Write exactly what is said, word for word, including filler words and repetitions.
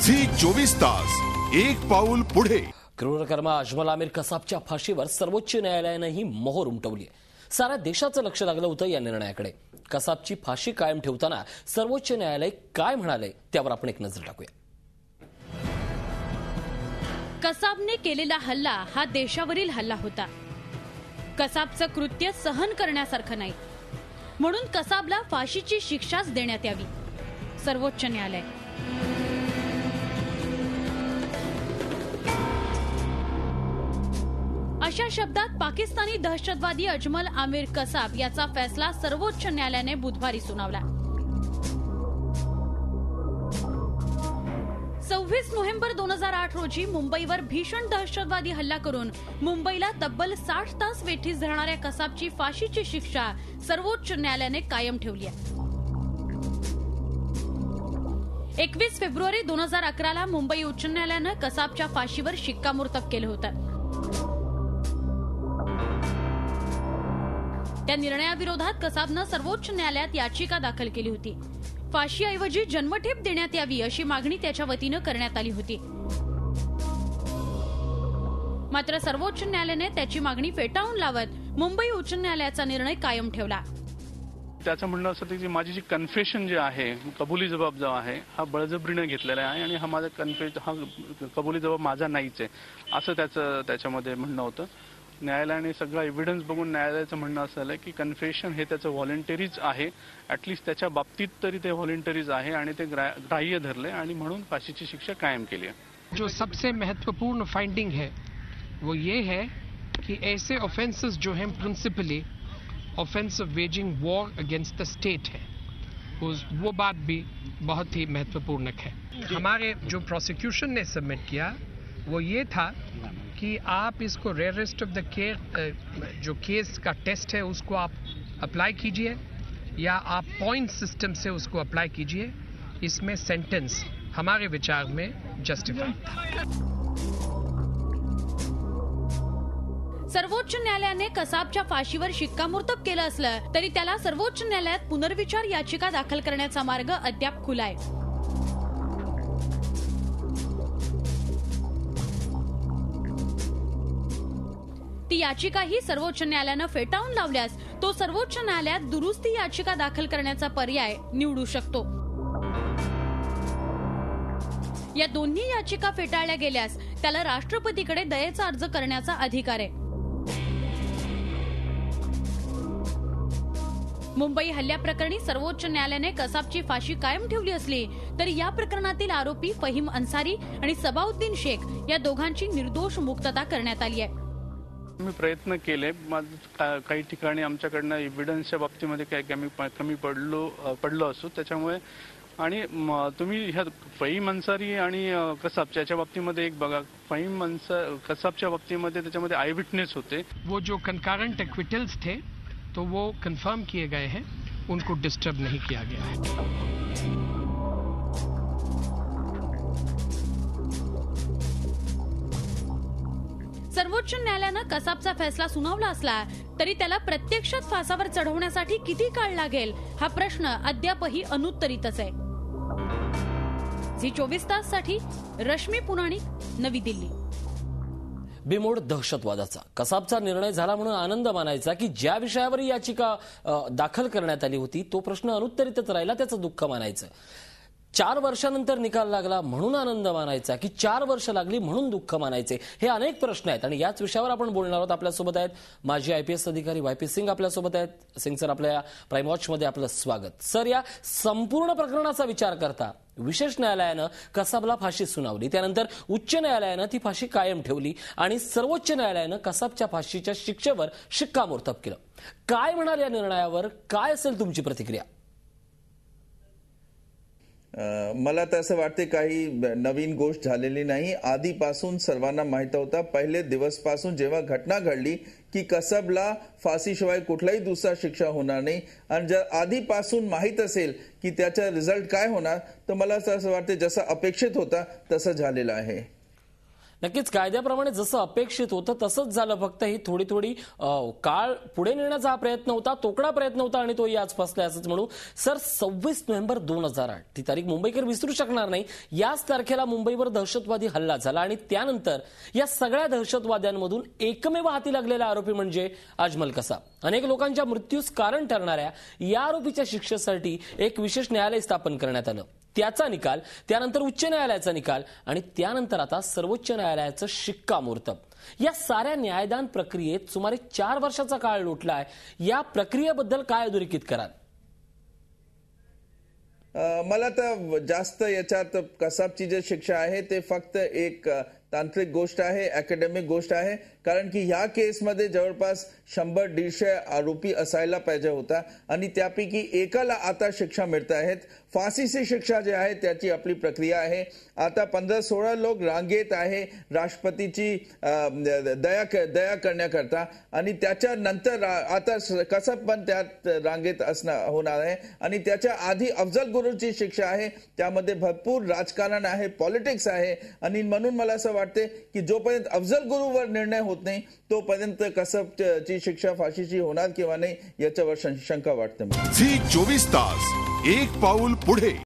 Zee चोवीस तास एक पाऊल पुढे। क्रूरकर्मा अजमल आमिर कसाबच्या फाशीवर सर्वोच्च न्यायालयाने ही मोहर उमटवली आहे। साऱ्या देशाचं लक्ष लागलं होतं या निर्णयाकडे। कसाबची फाशी कायम ठेवताना सर्वोच्च न्यायालय काय म्हणाले त्यावर आपण एक नजर टाकूया। कसाबने केलेला हल्ला हा देशावरील हल्ला होता। कसाबचं कृत्य सहन करण्यासारखं नाही, म्हणून कसाबला फाशीची शिक्षाच देण्यात यावी, सर्वोच्च न्यायालय। अशा शब्दात पाकिस्तानी दहशतवादी अजमल आमिर कसाब याचा फैसला सर्वोच्च न्यायालयाने बुधवारी सुनावला। सव्वीस नोव्हेंबर दोन हजार आठ रोजी मुंबईवर भीषण दहशतवादी हल्ला करून मुंबईला तब्बल साठ तास वेठीस धरणाऱ्या कसाबची फाशीची शिक्षा सर्वोच्च न्यायालयाने कायम ठेवली आहे। एकवीस फेब्रुवारी दोन हजार अकराला मुंबई उच्च न्यायालयानं कसाबच्या फाशीवर शिक्कामोर्तब केलं होतं। त्या निर्णयाविरोधात कसाबनं सर्वोच्च न्यायालयात याचिका दाखल केली होती। फाशीऐवजी जन्मठेप देण्यात यावी अशी मागणी त्याच्या वतीनं करण्यात आली होती, मात्र सर्वोच्च न्यायालयाने त्याची मागणी फेटाळून लावत मुंबई उच्च न्यायालयाचा निर्णय कायम ठेवला। त्याचं म्हणणं असं की माझी जी कन्फेशन जे आहे, कबुली जबाब जो आहे हा बळजबरीने घेतलेला आहे आणि हा माझा कन्फेस हा कबुली जबाब माझा नाहीच आहे असं त्याचं त्याच्यामध्ये म्हणणं होतं। न्यायालयाने सगळा एव्हिडन्स बघून न्यायालयाचं म्हणणं असं आलं की कन्फेशन हे त्याचं व्हॉलंटरीज आहे, ॲटलिस्ट त्याच्या बाबतीत तरी ते व्हॉलंटरीज आहे आणि ते ग्राह्य धरले आणि म्हणून फाशीची शिक्षा कायम केली आहे। जो सबसे महत्वपूर्ण फाइंडिंग है वो ये है कि ऐसे ऑफेंसेस जो हैं principally offence of waging war against the state है, उस वो बात भी बहुत ही महत्वपूर्ण है। हमारे जो प्रोसिक्यूशन ने सबमिट किया वो ये था कि आप इसको रेयरेस्ट ऑफ द केयर जो केस का टेस्ट है उसको आप अप्लाई कीजिए या आप पॉइंट सिस्टम से उसको अप्लाई कीजिए। इसमें सेंटेंस हमारे विचार में जस्टिफाइड था। सर्वोच्च न्यायालयाने कसाबच्या फाशीवर शिक्कामोर्तब केलं असलं तरी त्याला सर्वोच्च न्यायालयात पुनर्विचार याचिका दाखल करण्याचा मार्ग अद्याप खुला आहे। ती याचिकाही सर्वोच्च न्यायालयानं फेटाळून लावल्यास तो सर्वोच्च न्यायालयात दुरुस्ती याचिका दाखल करण्याचा पर्याय निवडू शकतो। या दोन्ही याचिका फेटाळल्या गेल्यास त्याला राष्ट्रपतीकडे दयेचा अर्ज करण्याचा अधिकार आहे। मुंबई हल्ल्याप्रकरणी सर्वोच्च न्यायालयाने कसाबची फाशी कायम ठेवली असली तरी या प्रकरणातील आरोपी फहीम अन्सारी आणि सबाउद्दीन शेख या दोघांची निर्दोष मुक्तता करण्यात आली आहे। मी प्रयत्न केले, काही ठिकाणी आमच्याकडनं एव्हिडन्सच्या बाबतीमध्ये काही कमी कमी पडलो पडलो असो त्याच्यामुळे, आणि तुम्ही ह्या फहीम अन्सारी आणि कसाबच्या याच्या बाबतीमध्ये एक बघा, फहीम अन्सारी कसाबच्या बाबतीमध्ये त्याच्यामध्ये आय विटनेस होते। वो जो कंकरेंट एक्विटल्स थे तो वो कंफर्म किए गए हैं, उनको डिस्टर्ब नहीं किया गया है। सर्वोच्च न्यायालयानं कसाबचा फैसला सुनावला असला तरी त्याला प्रत्यक्षात फासावर चढवण्यासाठी किती काळ लागेल हा प्रश्न अद्यापही अनुत्तरितच आहे। झी चोवीस तास साठी रश्मी पुनाणी, नवी दिल्ली। बेमोड दहशतवादाचा कसाबचा निर्णय झाला म्हणून आनंद मानायचा की ज्या विषयावर याचिका दाखल करण्यात आली होती तो प्रश्न अनुत्तरितच राहिला त्याचं दुःख मानायचं। चार वर्षानंतर निकाल लागला म्हणून आनंद मानायचा की चार वर्ष लागली म्हणून दुःख मानायचे, हे अनेक प्रश्न आहेत आणि याच विषयावर आपण बोलणार आहोत। आपल्यासोबत आहेत माजी आयपीएस अधिकारी वाय पी सिंग आपल्यासोबत आहेत। सिंग सर, आपल्या प्राईम वॉच मध्ये आपलं स्वागत। सर, या संपूर्ण प्रकरणाचा विचार करता विशेष न्यायालयानं कसाबला फाशी सुनावली, त्यानंतर उच्च न्यायालयानं ती फाशी कायम ठेवली आणि सर्वोच्च न्यायालयानं कसाबच्या फाशीच्या शिक्षेवर शिक्कामोर्तब केलं। काय म्हणाल या निर्णयावर? काय असेल तुमची प्रतिक्रिया? मला तर असं वाटते काही नवीन गोष्ट झालेली नाही। आधीपासून सर्वांना माहित होता, पहिले दिवसपासून जेव्हा घटना घडली की कसाबला फाशीशिवाय कुठलाही दुसरा शिक्षा होणार नाही आणि जर आधीपासून माहित असेल की त्याचा रिझल्ट काय होणार तर मला असं वाटते जसं अपेक्षित होता तसं झालेलं आहे। नक्कीच कायद्याप्रमाणे जसं अपेक्षित होतं तसंच झालं. फक्त ही थोडी थोडी काळ पुढे नेण्याचा हा प्रयत्न होता, तोकडा प्रयत्न होता आणि तोही आज फसलाय असंच म्हणू. सर, सव्वीस नोव्हेंबर दोन हजार आठ ती तारीख मुंबईकर विसरू शकणार नाही. याच तारखेला मुंबईवर दहशतवादी हल्ला झाला आणि त्यानंतर या सगळ्या दहशतवाद्यांमधून एकमेव हाती लागलेला आरोपी म्हणजे अजमल कसाब. अनेक लोकांच्या मृत्यूस कारण ठरणाऱ्या या आरोपीच्या शिक्षेसाठी एक विशेष न्यायालय स्थापन करण्यात आलं. त्याचा निकाल, त्यानंतर उच्च न्यायालयाचा निकाल आणि त्यानंतर आता सर्वोच्च न्यायालयाचं शिक्कामोर्तब. या साऱ्या न्यायदान प्रक्रियेत सुमारे चार वर्षाचा काळ लोटलाय. या प्रक्रियेबद्दल काय अधोरेखित कराल? मला तर जास्त याच्यात कसाबची जी शिक्षा आहे ते फक्त एक तांत्रिक गोष्ट आहे, अकॅडमिक गोष्ट आहे. कारण की ह्या केसमध्ये जवळपास शंभर दीडशे आरोपी असायला पाहिजे होता आणि त्यापैकी एकाला आता शिक्षा मिळत आहेत. फाशीची शिक्षा जी आहे त्याची आपली प्रक्रिया आहे. आता पंधरा सोळा लोक रांगेत आहे राष्ट्रपतीची दया दया करण्याकरता आणि त्याच्यानंतर आता कसाब पण त्यात रांगेत असणार होणार आहे. आणि त्याच्या आधी अफजल गुरुची शिक्षा आहे. त्यामध्ये भरपूर राजकारण आहे, पॉलिटिक्स आहे आणि म्हणून मला असं वाटते की जोपर्यंत अफजल गुरुवर निर्णय होत नाही तोपर्यंत कसाबची शिक्षा फाशीची होणार किंवा नाही याच्यावर शंका वाटते. झी चोवीस तास एक पाऊल पुढे.